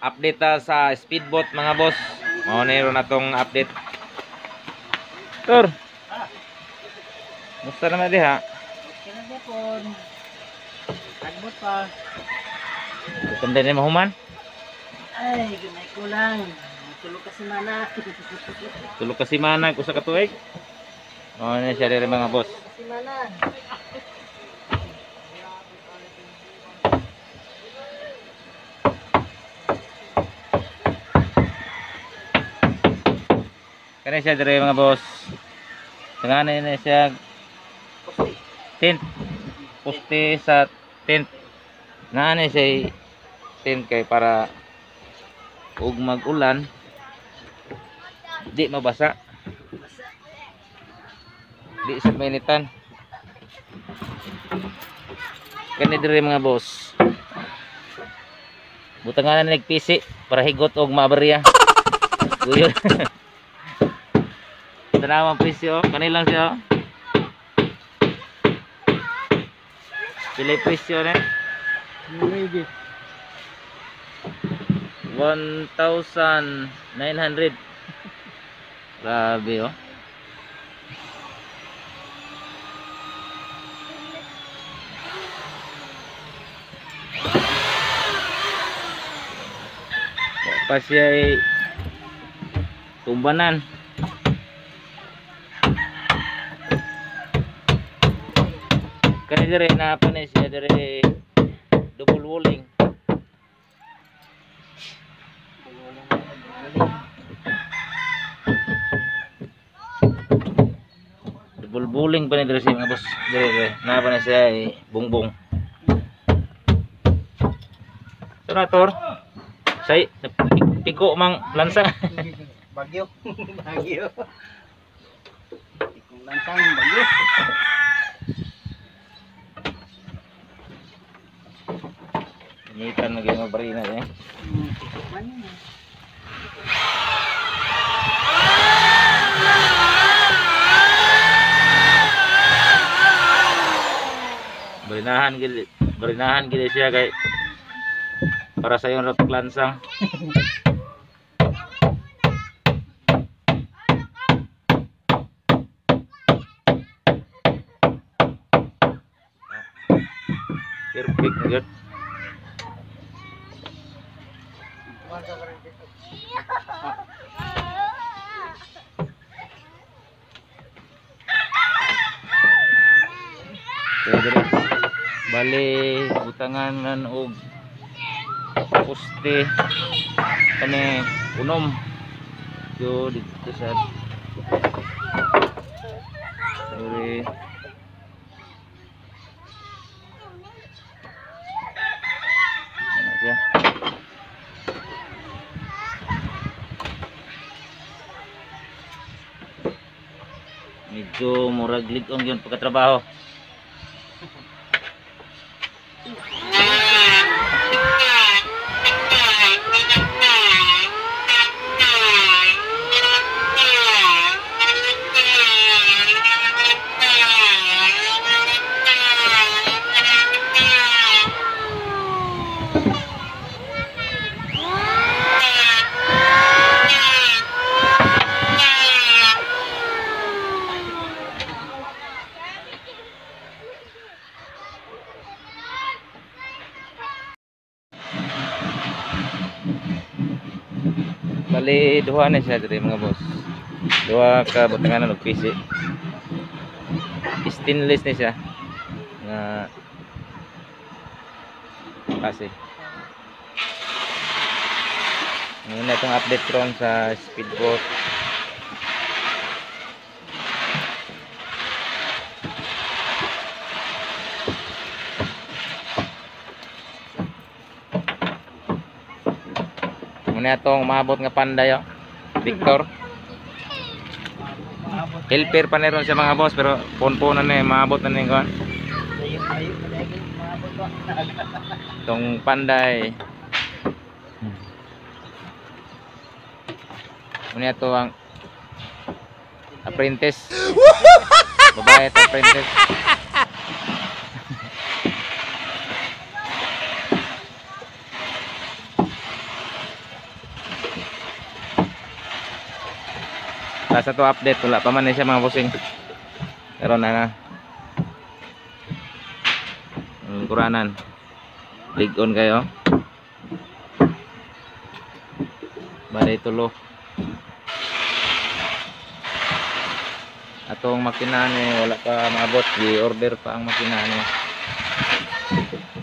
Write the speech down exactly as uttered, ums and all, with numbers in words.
update ta sa speedboat mga boss. Mao ni ron atong update. Tur. Musta naman diha? Okay na po. Tagbot pa. Ganda ni mahuman. Ay, ganay ko lang. Tulog kasi mana. Tulog kasi mana usa ka tuig. Mao ni siya diri mga boss. Kasi mana. Kani siya diri mga boss. Tengana na siya tent. Poste sa tent. Naani siya tent kay para ug mag-ulan di mabasa. Di sa minitan. Kani diri mga boss. Butangan na nagpisi para higot og mabarya. Uyon. Tanawan presyo, kanilang siya. Pilih presyo na. one thousand nine hundred. Grabe oh. Pa siya ay tumbanan. Kani dire na pa ni siya dire double walling. Double walling pa ni dire siya mga boss. Dire dire na pa ni siya ay bungbong. Senator. Say piko mang lansa. Bagyo. Bagyo. Pikong lansang bagyo. Initan lagi ng barina eh. Barinahan gid, barinahan gid siya kay para sa yung ratok lansang. Perfect na gud. Bali utangan og poste kani unom yo dito sa sorry ano siya medyo murag lig-on yun pagkatrabaho. Bali duha na siya diri mga boss. Duha ka butangan og pisi. Stainless na siya. Nga kasi. Ngayon na itong update ron sa speedboat. Muna itong maabot nga panday oh. Victor helper pa na ron siya mga boss pero pon-pon na na maabot na na yung itong panday. Muna ito ang apprentice babae ito apprentice. Wala sa to update, wala pa man na siya mga bossing. Pero na na. Ang kuranan. Ligon kayo. Balay tulo. Atong makina ni wala pa maabot, di order pa ang makina ni.